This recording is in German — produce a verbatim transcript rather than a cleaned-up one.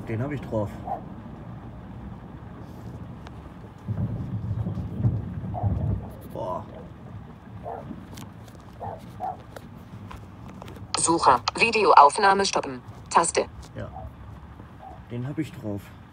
Den habe ich drauf. Boah. Sucher. Videoaufnahme stoppen. Taste. Ja. Den habe ich drauf.